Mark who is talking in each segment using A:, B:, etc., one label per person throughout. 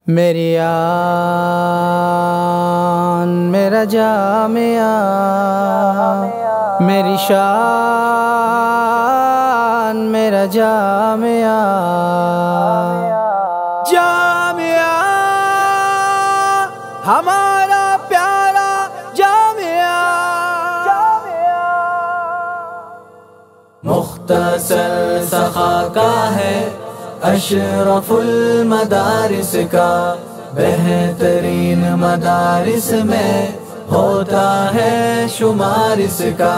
A: میری آن میرا جامعہ، میری شان میرا جامعہ، جامعہ ہمارا پیارا جامعہ،
B: مختصر سخا کا ہے، اشرف المدارس کا، بہترین مدارس میں ہوتا ہے شمار اس کا۔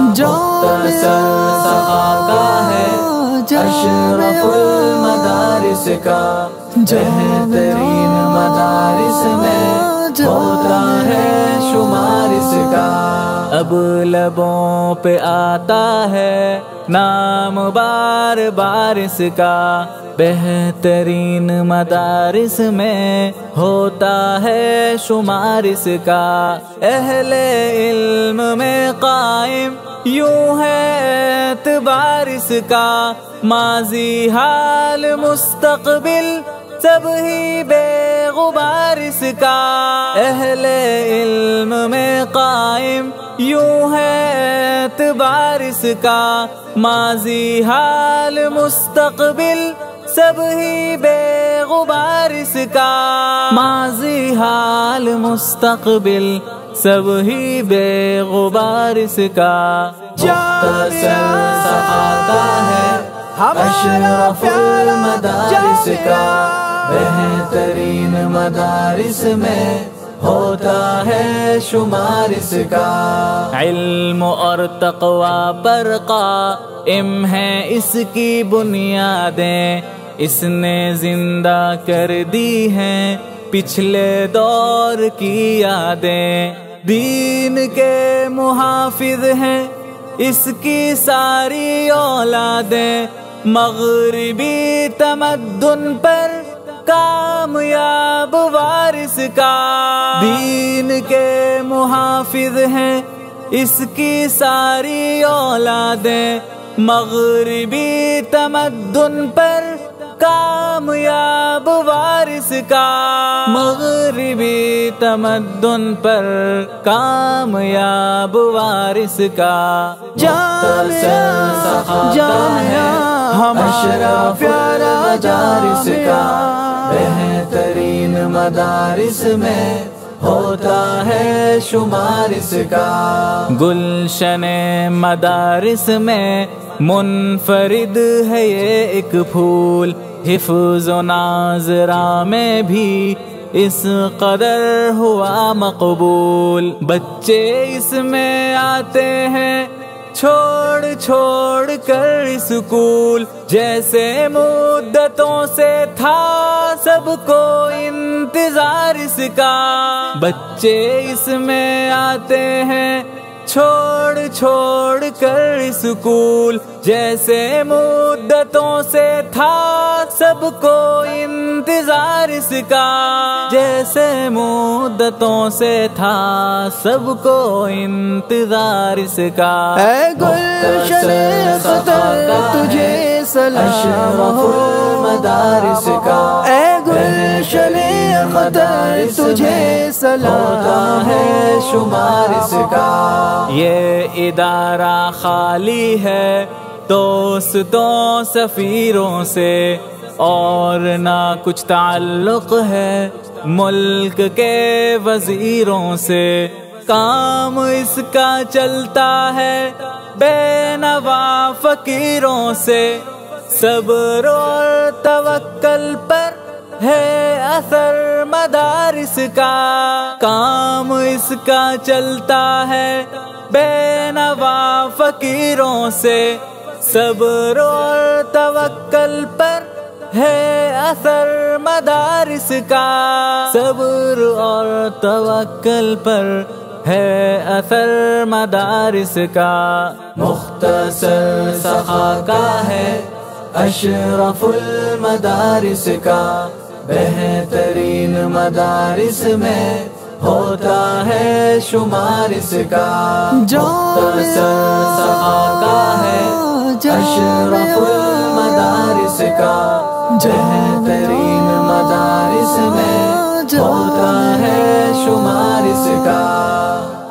B: مختصر سخا کا ہے، اشرف المدارس کا، بہترین مدارس میں ہوتا ہے شمار اس کا۔ اب لبوں پہ آتا ہے نام بار بار اس کا، بہترین مدارس میں ہوتا ہے شمار اس کا۔ اہل علم میں قائم یوں ہے اعتبار اس کا، ماضی حال مستقبل سب ہی بے غبار اس کا۔ اہل علم میں قائم یوں ہے اعتبار اس کا، ماضی حال مستقبل سب ہی بے غبار اس کا، ماضی حال مستقبل سب ہی بے غبار اس کا۔ مختصر سخا کا ہے، اشرف المدارس کا، بہترین مدارس میں ہوتا ہے شمار اس کا۔ علم اور تقوی پر قائم ہیں اس کی بنیادیں، اس نے زندہ کر دی ہیں پچھلے دور کی یادیں، دین کے محافظ ہیں اس کی ساری اولادیں، مغربی تمدن پر کامیاب وارث کا۔ دین کے محافظ ہیں اس کی ساری اولادیں، مغربی تمدن پر کامیاب وارث کا، مغربی تمدن پر کامیاب وارث کا۔ جامعہ ہمارا پیارا مدارس کا، بہترین مدارس میں ہوتا ہے شمار اس کا۔ گلشن مدارس میں منفرد ہے یہ ایک پھول، حفظ و ناظرہ میں بھی اس قدر ہوا مقبول، بچے اس میں آتے ہیں چھوڑ چھوڑ کر اسکول، جیسے مدتوں سے تھا سب کو انتظار اس کا، بچے اس میں آتے ہیں چھوڑ چھوڑ کر اسکول، جیسے مدتوں سے تھا سب کو انتظار اس کا، جیسے مدتوں سے تھا سب کو انتظار اس کا۔
A: اے گلشن خطر تجھے سلام ہو،
B: مدارس کا،
A: اے گلشن خطر تجھے سلام
B: ہے شمار اس کا۔ یہ ادارہ خالی ہے دوستوں سفیروں سے، اور نہ کچھ تعلق ہے ملک کے وزیروں سے، کام اس کا چلتا ہے بے نوا فقیروں سے، صبر اور توکل پر ہے اثر مدارس کا، کام اس کا چلتا ہے بے نوا فقیروں سے، صبر اور توکل پر ہے اثر مدارس کا، صبر اور توکل پر ہے اثر مدارس کا۔ مختصر سخا کا ہے، اشرف المدارس کا، بہترین مدارس میں ہوتا ہے شمار اس کا۔ مختصر سخا کا ہے، اشرف المدارس کا، بہترین مدارس
A: مدارس میں ہوتا ہے شمار اس کا.